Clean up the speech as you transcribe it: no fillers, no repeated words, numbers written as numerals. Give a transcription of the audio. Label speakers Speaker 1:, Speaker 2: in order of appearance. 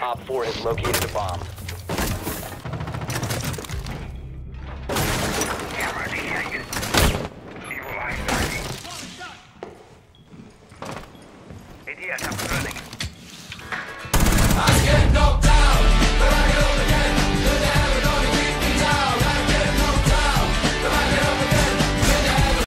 Speaker 1: Op 4 has located a bomb.
Speaker 2: ADS up and running.